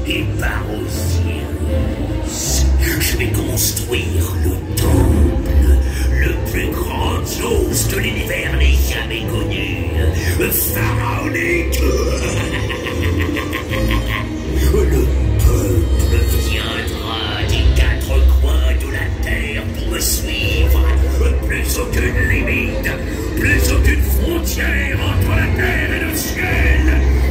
et par Osiris, je vais construire le temple le plus grandiose que l'univers n'ait jamais connu, pharaonique. Le peuple viendra des quatre coins de la terre pour me suivre. Plus aucune limite, plus aucune frontière entre la terre et le ciel.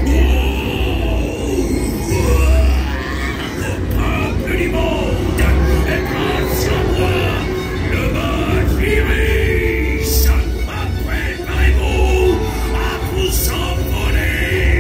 Le peuple du monde est grâce à moi, le mage Iris. Préparez-vous à vous envoler.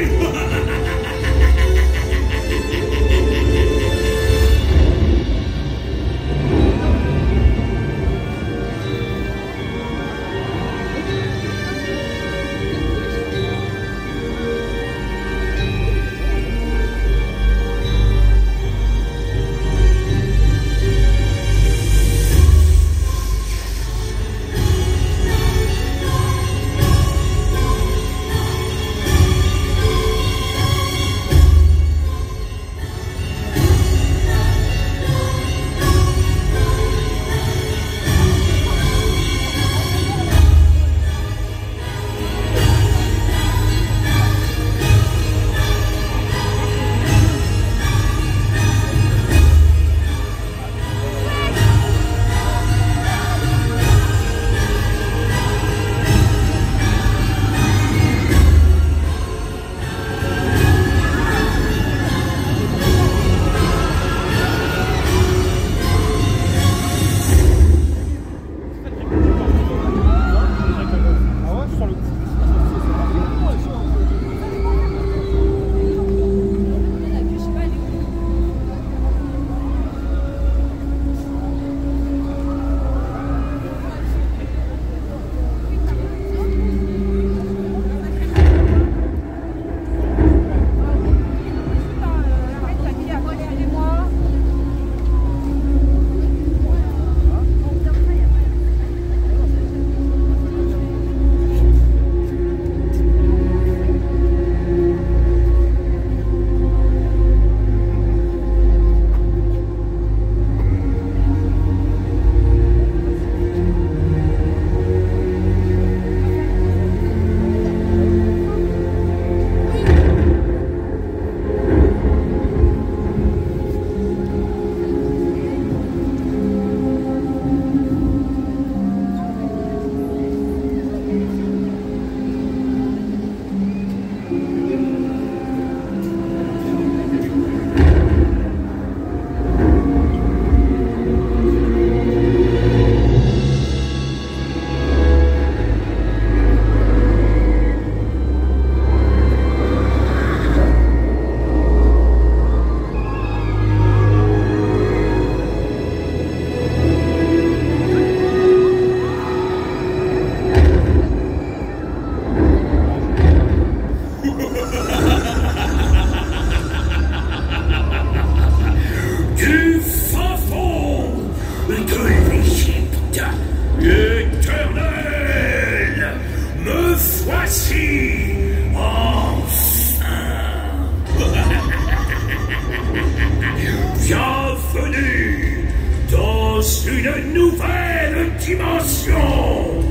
Une nouvelle dimension.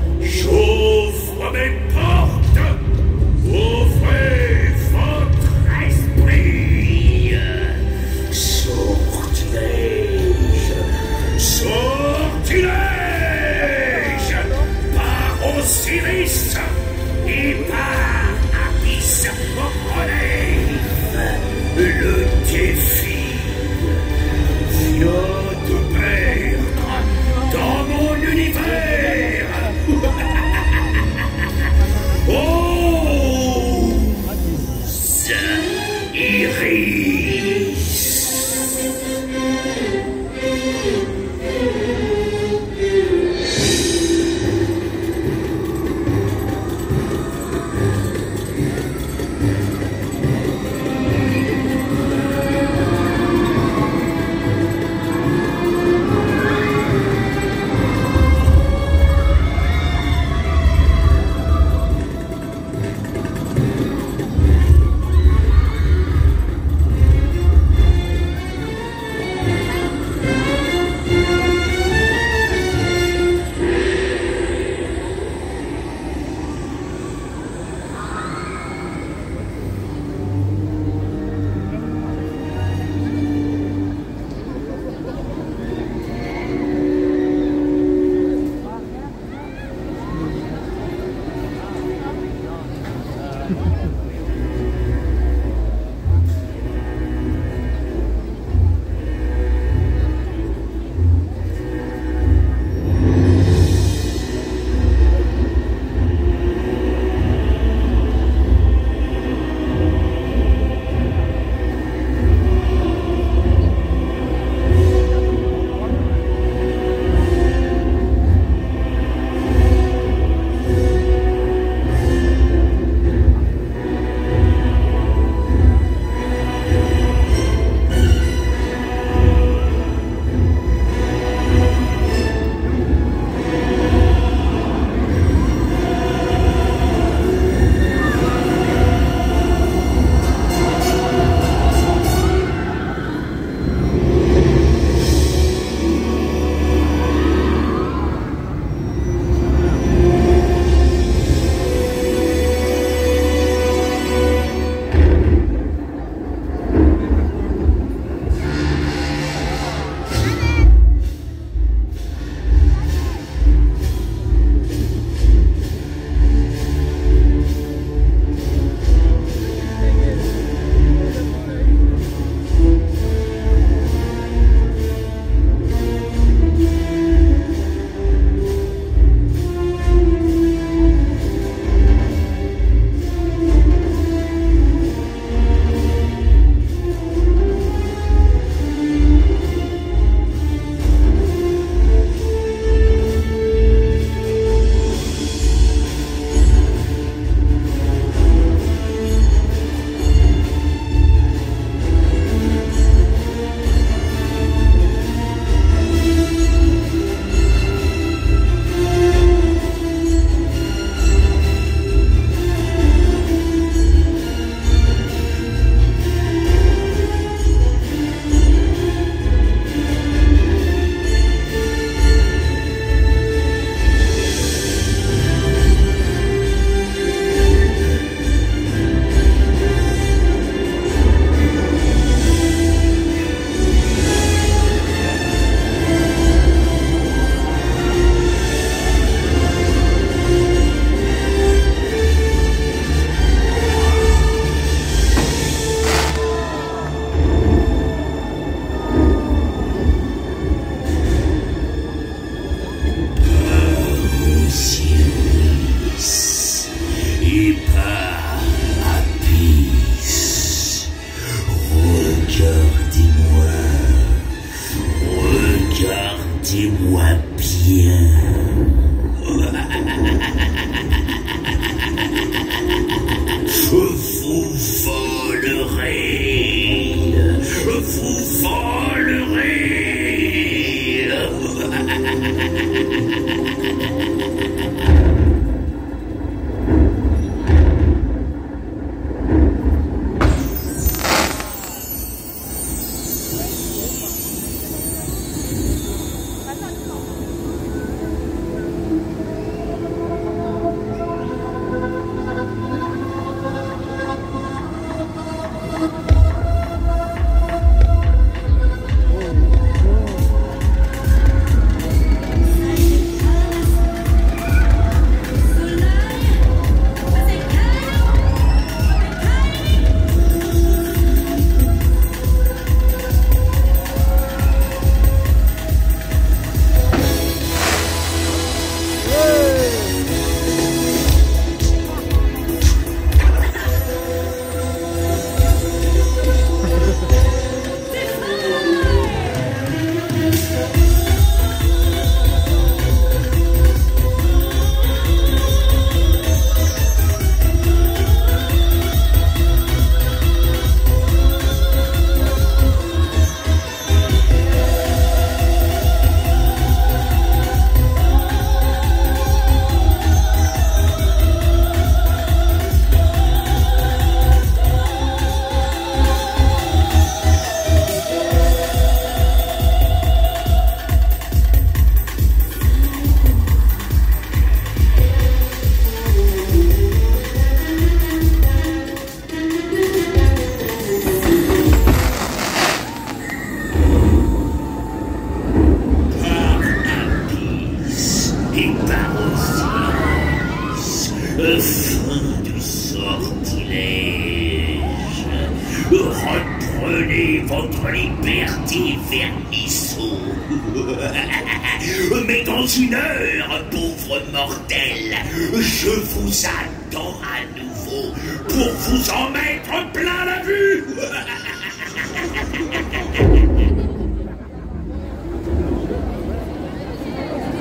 J'ouvre mes portes. Ouvrez votre esprit. Sortilège. Sortilège. Par Osiris et par Abyss relève le défi. Viens te perdre dans mon univers. Ose Iris. Écoutez-moi bien. Vous volerez. Vous volerez. Fin du sortilège. Reprenez votre liberté, vermisseau. Mais dans une heure, pauvre mortel, je vous attends à nouveau pour vous en mettre plein la vue.